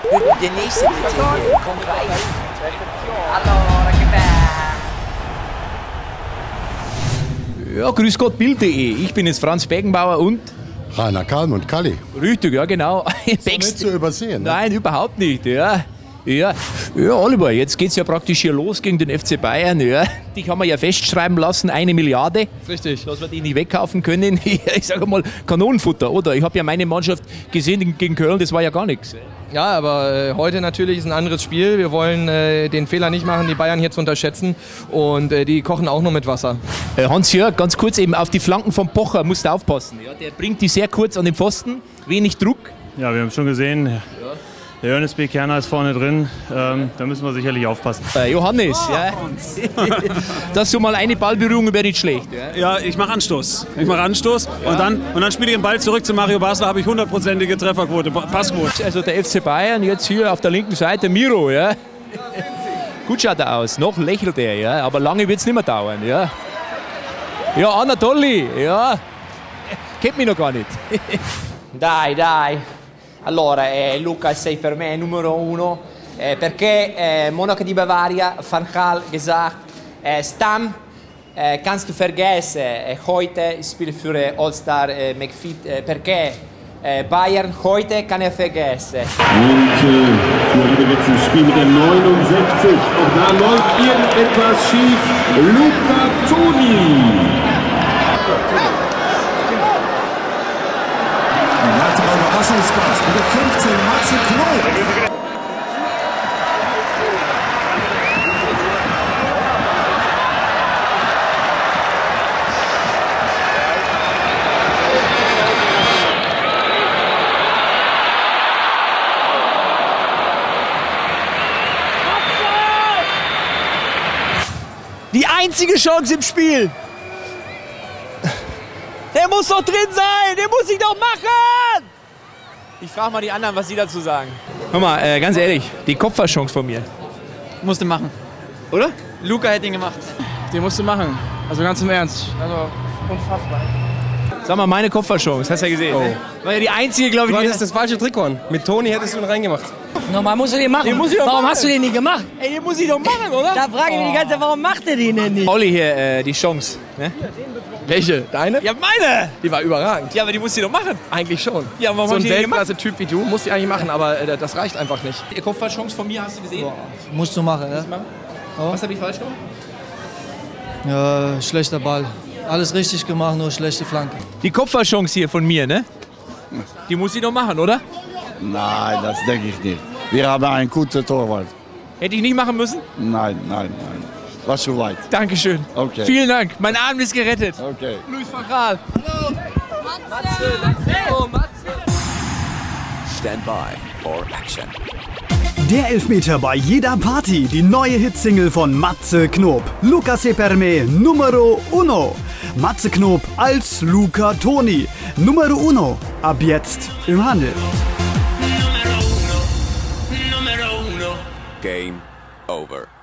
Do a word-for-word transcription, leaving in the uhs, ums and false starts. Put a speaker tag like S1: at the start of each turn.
S1: Der nächste bitte. Komm gleich. Allora, che bello.
S2: Ja, grüß Gott, Bild punkt de. Ich bin jetzt Franz Beckenbauer und...
S3: Rainer Kalm und Kalli.
S2: Richtig, ja genau.
S3: Ist nicht zu übersehen. Ne?
S2: Nein, überhaupt nicht. Ja. Ja. Ja, Oliver, jetzt geht es ja praktisch hier los gegen den F C Bayern. Ja. Dich haben wir ja festschreiben lassen, eine Milliarde.
S4: Richtig.
S2: Dass wir die nicht wegkaufen können. Ich sage mal, Kanonenfutter, oder? Ich habe ja meine Mannschaft gesehen gegen Köln, das war ja gar nichts.
S4: Ja, aber äh, heute natürlich ist ein anderes Spiel. Wir wollen äh, den Fehler nicht machen, die Bayern hier zu unterschätzen. Und äh, die kochen auch nur mit Wasser.
S2: Äh, Hans-Jörg, ganz kurz eben auf die Flanken von Pocher musst du aufpassen. Ja. Der bringt die sehr kurz an den Pfosten, wenig Druck.
S5: Ja, wir haben schon gesehen, ja. Der Johannes B. Kerner ist vorne drin, ähm, da müssen wir sicherlich aufpassen.
S2: Äh, Johannes, oh, ja. Dass du mal eine Ballberührung wäre nicht schlecht.
S6: Ja, ja ich mache Anstoß. Ich mache Anstoß ja. und dann, und dann spiele ich den Ball zurück zu Mario Basler, habe ich hundertprozentige Trefferquote, Passquote.
S2: Also der F C Bayern jetzt hier auf der linken Seite, Miro, ja. Gut schaut er aus, noch lächelt er, ja, aber lange wird es nicht mehr dauern. Ja, ja Anatoli, ja, kennt mich noch gar nicht.
S1: Dai, dai. Allora, eh, Luca sei per me numero uno eh, perché eh, Monaco di Bavaria, Van Gaal gesagt, eh, Stam eh, kannst du vergessen, eh, heute spielt für eh, All-Star eh, McFit, eh, perché eh, Bayern heute kann er vergessen.
S7: Und äh, für jetzt ein Spiel mit der neunundsechzig und da läuft irgendetwas schief, Luca Toni.
S8: Überraschungsgast mit der fünfzehn, Matze Knob.
S2: Die einzige Chance im Spiel. Der muss doch drin sein, der muss sich doch machen. Ich frage mal die anderen, was sie dazu sagen. Hör mal, äh, ganz ehrlich, die Kopfballchance von mir.
S4: Musste machen.
S2: Oder?
S4: Luca hätte ihn gemacht. Den musst du machen. Also ganz im Ernst. Also unfassbar.
S2: Sag mal, meine Kopfballchance, hast du ja gesehen. Oh. Ne? War ja die einzige, glaube ich.
S4: Du hattest das falsche Trikot an. Mit Toni hättest du ihn reingemacht.
S9: Normal musst du den machen.
S2: Den muss ich doch
S9: warum
S2: machen.
S9: Hast du den nicht gemacht?
S2: Ey, den muss ich doch machen, oder?
S9: Da frage ich mich die ganze Zeit, warum macht er den denn nicht?
S2: Olli hier, äh, die Chance. Ne?
S4: Welche? Deine?
S2: Ja, meine!
S4: Die war überragend.
S2: Ja, aber die musst du doch machen.
S4: Eigentlich schon.
S2: Ja, warum
S4: so ein
S2: hast du die
S4: Weltklasse-Typ wie du musst die eigentlich machen, aber äh, das reicht einfach nicht.
S2: Die Kopfballchance von mir hast du gesehen?
S9: Boah, musst du machen, ne?
S2: Oh. Was habe ich falsch gemacht?
S9: Ja, schlechter Ball. Alles richtig gemacht, nur schlechte Flanke.
S2: Die Kopfballchance hier von mir, ne? Die muss ich doch machen, oder?
S10: Nein, das denke ich nicht. Wir haben einen guten Torwart.
S2: Hätte ich nicht machen müssen?
S10: Nein, nein, nein. War zu weit.
S2: Dankeschön.
S10: Okay.
S2: Vielen Dank. Mein Arm ist gerettet.
S10: Okay.
S2: Luis van Gaal. Hallo. Matze. Matze. Oh, Matze.
S11: Stand by for action.
S12: Der Elfmeter bei jeder Party. Die neue Hitsingle von Matze Knob. Luca sei per me numero uno. Matze Knob als Luca Toni. Numero uno. Ab jetzt im Handel.
S11: Game over.